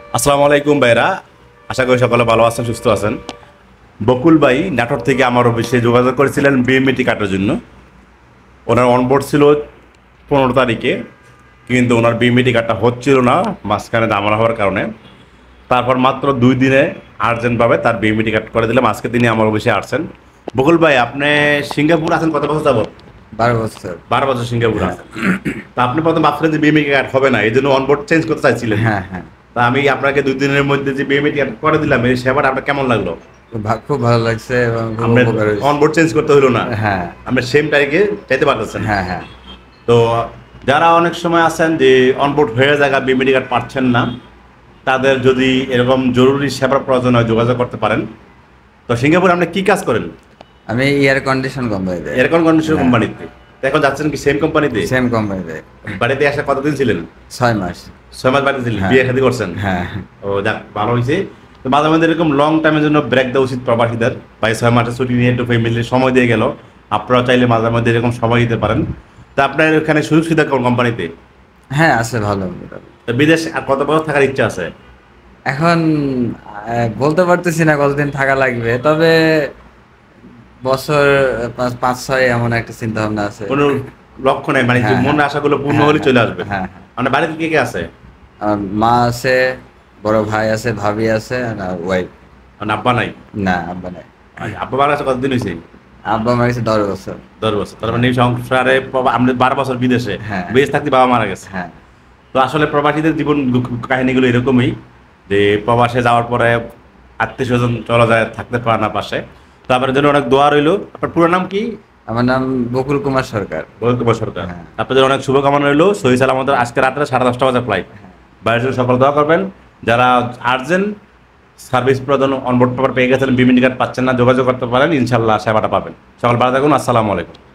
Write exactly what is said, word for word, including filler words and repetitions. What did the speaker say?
আসসালামু আলাইকুম ভাইরা, আশা করি সকলে ভালো আছেন, সুস্থ আছেন। বকুল ভাই নাটোর থেকে আমার অফিসে যোগাযোগ করেছিলেন বিএমইটি কাটার জন্য। ওনার অনবোর্ড ছিল পনেরো তারিখে, কিন্তু ওনার বিএমইটি কার্ডটা হচ্ছিল না মাঝখানে দামানা হওয়ার কারণে। তারপর মাত্র দুই দিনে আর্জেন্টভাবে তার বিএমইটি কার্ড করে দিলাম। আজকে তিনি আমার অফিসে আসছেন। বকুল ভাই, আপনি সিঙ্গাপুর আছেন কত বছর যাবত? বারো বছর। বারো বছর সিঙ্গাপুর হ্যাঁ। আছেন। তা আপনি প্রথম ভাবছিলেন যে বিএমইটি কার্ড হবে না, এই জন্য অনবোর্ড চেঞ্জ করতে চাইছিলেন। হ্যাঁ হ্যাঁ তা আমি আপনাকে দুই দিনের মধ্যে যে বিএমইটি কার্ড করে দিলাম, এই সেবাটা আপনার কেমন লাগলো? খুব ভা- খুব ভালো লাগছে এবং খুব আমরা উপকার হয়েছে। অনবোর্ড চেঞ্জ করতে হলো না, হ্যাঁ আমরা সেম তারিখে চাইতে পারতেছেন। হ্যাঁ হ্যাঁ তো যারা অনেক সময় আছেন যে অনবোর্ড হয়ে জায়গা বিএমইটি কার্ড পাচ্ছেন না, তাদের যদি এরকম জরুরি সেবার প্রয়োজন হয় যোগাযোগ করতে পারেন। তো সিঙ্গাপুরে আপনি কি কাজ করেন? আমি এয়ার কন্ডিশন কোম্পানিতে। এয়ার কন্ডিশন হ্যাঁ। কোম্পানিতে। তো এখন যাচ্ছেন কি সেম কোম্পানিতে? সেম কোম্পানিতে। বাড়িতে আসা কতদিন ছিলেন? ছয় মাস। ছয় মাস বাড়িতে ছিলেন, হ্যাঁ। বিয়ে শাদী করছেন? হ্যাঁ ও যাক, ভালো হয়েছে। তো মাঝে মাঝে এরকম লং টাইমের জন্য ব্রেক দেওয়া উচিত প্রবাসীদের। ভাই ছয় মাসের ছুটি নিয়ে একটু ফ্যামিলির সময় দিয়ে গেল, আপনারা চাইলে মাঝে মধ্যে এরকম সময় দিতে পারেন। তা আপনার এখানে সুযোগ সুবিধা কোন কোম্পানিতে? হ্যাঁ আছে ভালো। তো বিদেশ আর কত বছর থাকার ইচ্ছা আছে? এখন আহ, বলতে পারতেছি না কতদিন থাকা লাগবে, তবে বছর পাঁচ পাঁচ ছয় এমন একটা চিন্তা ভাবনা আছে। কোনো লক্ষ্য নেই, মানে যে হ্যাঁ, মনের হ্যাঁ। আশাগুলো পূর্ণ হ্যাঁ, হলে চলে আসবে। হ্যাঁ হ্যাঁ। আপনার বাড়িতে কে কে আছে? আমার মা আছে, বড় ভাই আছে, ভাবি আছে, আর ওয়াইফ। মানে আব্বা নাই? না আব্বা নাই। আচ্ছা, আব্বা মারা আছে কতদিন হয়েছে? আব্বা মারা গেছে দশ বছর। দশ বছর। তার মানে এই সংসারে প্রবা- আমরা বারো বছর বিদেশে, হ্যাঁ। বিদেশ থাকতে বাবা মারা গেছে। হ্যাঁ তো আসলে প্রবাসীদের জীবন দুঃখ- কাহিনীগুলো এরকমই, যে প্রবাসে যাওয়ার পরে আত্মীয় স্বজন চলা যায়, থাকতে পারে না পাশে। তো আপনার জন্য অনেক দোয়া রইলো। আপনার পুরো নাম কি? আমার নাম বকুল কুমার সরকার। বকুল সরকার। হ্যাঁ। আপনাদের অনেক শুভকামনা রইলো। সহি সালামত আজকে রাত্রে সাড়ে দশটা বাজে ফ্লাইট। বাইরের জন্য সকল দোয়া করবেন। যারা আর্জেন্ট সার্ভিস প্রয়োজন, অনবোর্ড পেপার পেয়ে গেছেন, বিএমইটি কার্ড পাচ্ছেন না, যোগাযোগ করতে পারেন, ইনশাল্লাহ সেবাটা পাবেন। সকল ভালো থাকুন। আসসালামু আলাইকুম।